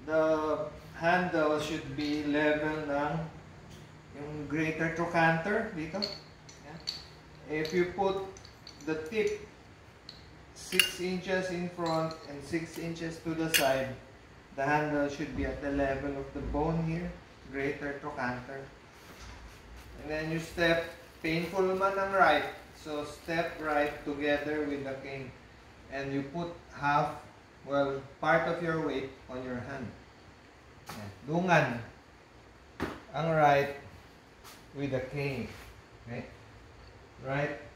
the handle should be level ng yung greater trochanter dito. Yan. If you put the tip 6 inches in front and 6 inches to the side, the handle should be at the level of the bone here, greater trochanter. And then you step painful man ang right. So step right together with the cane. And you put half, well, part of your weight on your hand. Yan. Dungan ang right with the cane. Okay? Right